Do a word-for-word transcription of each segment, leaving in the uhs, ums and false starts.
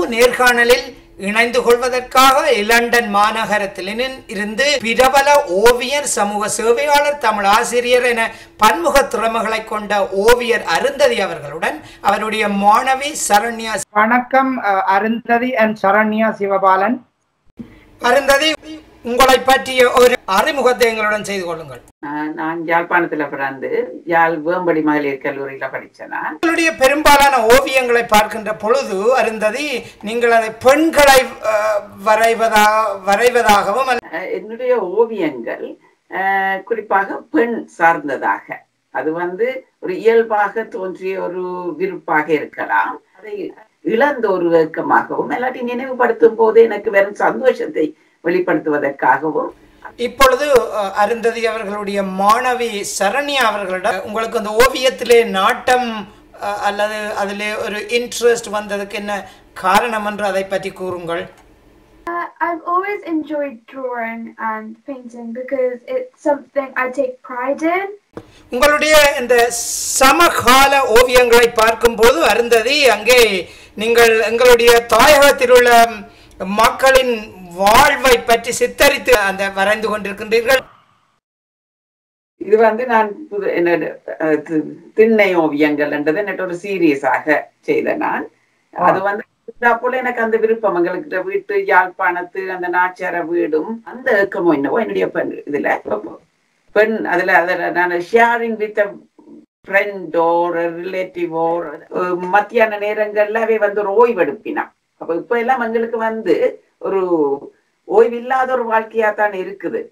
நேர்காணலில் இணைந்து கொள்வதற்காக லண்டன் மாநகரத்தில் இருந்து பிரபல ஓவியர், சமூக சேவையாளர், தமிழ் ஆசிரியர் என பன்முக திறமைகளை கொண்ட ஓவியர் அருந்ததி அவர்களுடன் அவருடைய மாணவி சரண்யா. வணக்கம் அருந்ததி அண்ட் சரண்யா சிவபாலன். அருந்ததி, உங்களை பற்றிய ஒரு அறிமுகத்தை எங்களுடன் செய்து கொள்ளுங்கள். நான் யாழ்ப்பாணத்துல பிறந்து யாழ் வேம்படி மகளிர் கல்லூரியில படிச்சேன். உங்களுடைய பெரும்பாலான ஓவியங்களை பார்க்கின்ற பொழுது அருந்ததி, நீங்கள் அதை பெண்களை வரைவதா வரைவதாகவும் என்னுடைய ஓவியங்கள் குறிப்பாக பெண் சார்ந்ததாக, அது வந்து ஒரு இயல்பாக தோன்றிய ஒரு விருப்பாக இருக்கலாம். அதை இழந்த ஒரு ஏக்கமாகவும் இல்லாட்டி நினைவுபடுத்தும் போது எனக்கு வெறும் சந்தோஷத்தை வெளிப்படுத்துவதற்காகவும். இப்பொழுது அருந்ததி அவர்களுடைய மாணவி சரண்யா அவர்களிடம் உங்களுக்கு அந்த ஓவியத்திலே நாட்டம் அல்லது அதிலே ஒரு இன்ட்ரெஸ்ட் வந்ததுக்கு என்ன காரணம் என்று அதை பற்றி கூறுங்கள். Uh, I've always enjoyed drawing and painting because it's something I take pride in. உங்களுடைய இந்த சமகால ஓவியங்களை பார்க்கும்போது அருந்ததி, அங்கே நீங்கள் எங்களுடைய தாயகத்தில் உள்ள மக்களின் வாழ்வை பற்றி சித்தரித்து அந்த வரைந்து கொண்டிருக்கின்றீர்கள். இது வந்து நான் என்னோட திண்ணை ஓவியங்கள் என்றது என்னோட ஒரு சீரியஸாக செய்த நான். அது வந்து போல எனக்கு அந்த விருப்பம், எங்களுக்கு வீட்டு யாழ்ப்பாணத்து அந்த நாச்சார வீடும் அந்த ஏக்கமோ என்னவோ என்னுடைய பெண் இதுல பெண் அதுல அதுல நான் sharing with friend or relative or மத்தியான நேரங்கள்ல அவை வந்து ஒரு ஓய்வெடுப்பினா. அப்ப இப்ப எல்லாம் எங்களுக்கு வந்து ஒரு ஓய்வில்லாத ஒரு வாழ்க்கையா தான் இருக்குது.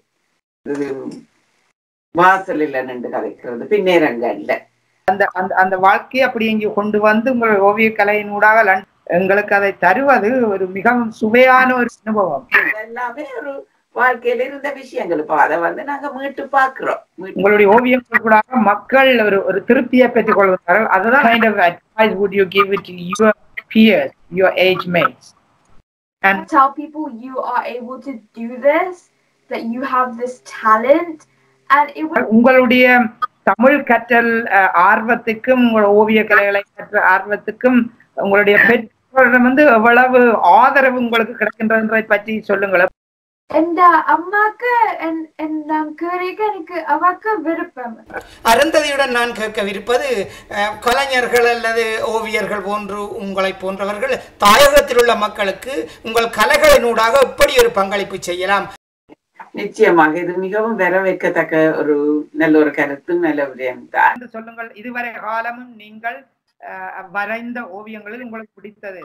வாசல் இல்ல நின்று கதைக்கிறது பின்னேரங்கள்ல அந்த அந்த அந்த வாழ்க்கையை அப்படி இங்கே கொண்டு வந்து உங்கள் ஓவிய கலையினூடாக எங்களுக்கு அதை தருவது ஒரு மிகவும் சுவையான ஒரு அனுபவம். எல்லாமே ஒரு வாழ்க்கையில இருந்த விஷயங்கள். இப்போ அதை வந்து நாங்க மீட்டு பாக்குறோம். உங்களுடைய ஓவியங்கள் கூட மக்கள் ஒரு ஒரு திருப்தியை பெற்றுக் கொள்வார்கள். அதுதான் kind of advice would you give it to your peers, your age mates? And tell people you are able to do this, that you have this talent, and it would. உங்களுடைய தமிழ் கற்றல் ஆர்வத்துக்கும் உங்கள் ஓவிய கலைகளை கற்ற ஆர்வத்துக்கும் உங்களுடைய பெற்றோரிடம் வந்து எவ்வளவு ஆதரவு உங்களுக்கு கிடைக்கின்றதை பற்றி சொல்லுங்கள். இந்த அம்மாக்கு எனக்கு அவாக்கு விருப்பம். அருந்ததியுடன் நான் கேட்கவிருப்பது, கலைஞர்கள் அல்லது ஓவியர்கள் போன்று உங்களை போன்றவர்கள் தாயகத்தில் உள்ள மக்களுக்கு உங்கள் கலைகளினூடாக எப்படி ஒரு பங்களிப்பு செய்யலாம்? நிச்சயமாக இது மிகவும் வரவேற்கத்தக்க ஒரு நல்ல ஒரு கருத்தும் நல்ல விடயம் தான். சொல்லுங்கள், இதுவரை காலமும் நீங்கள் வரைந்த ஓவியங்களில் உங்களுக்கு பிடித்தது?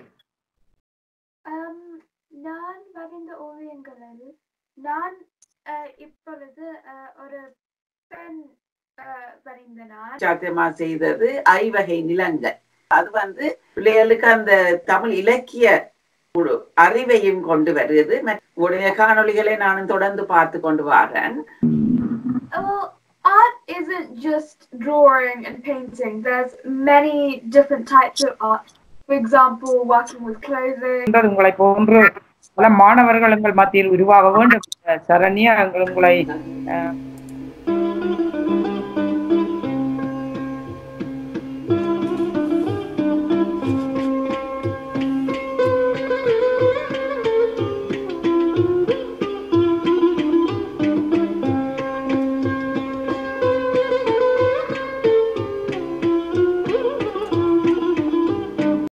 நான் வரைந்த ஓவியங்களில் நான் இப்பொழுது ஒரு பெண் வரைந்தேன். சாத்தியமா செய்தது ஐவகை நிலங்கள். அது வந்து பிள்ளைகளுக்கு அந்த தமிழ் இலக்கிய அறிவையும் கொண்டு வருது. உடைய காணொளிகளை நானும் தொடர்ந்து பார்த்து கொண்டு வரேன். Art isn't just drawing and painting. There's many different types of art. For example, working with clothing. உங்களை போன்ற பல மாணவர்கள் எங்கள் மத்தியில் உருவாக வேண்டும். சரண்யா, உங்களை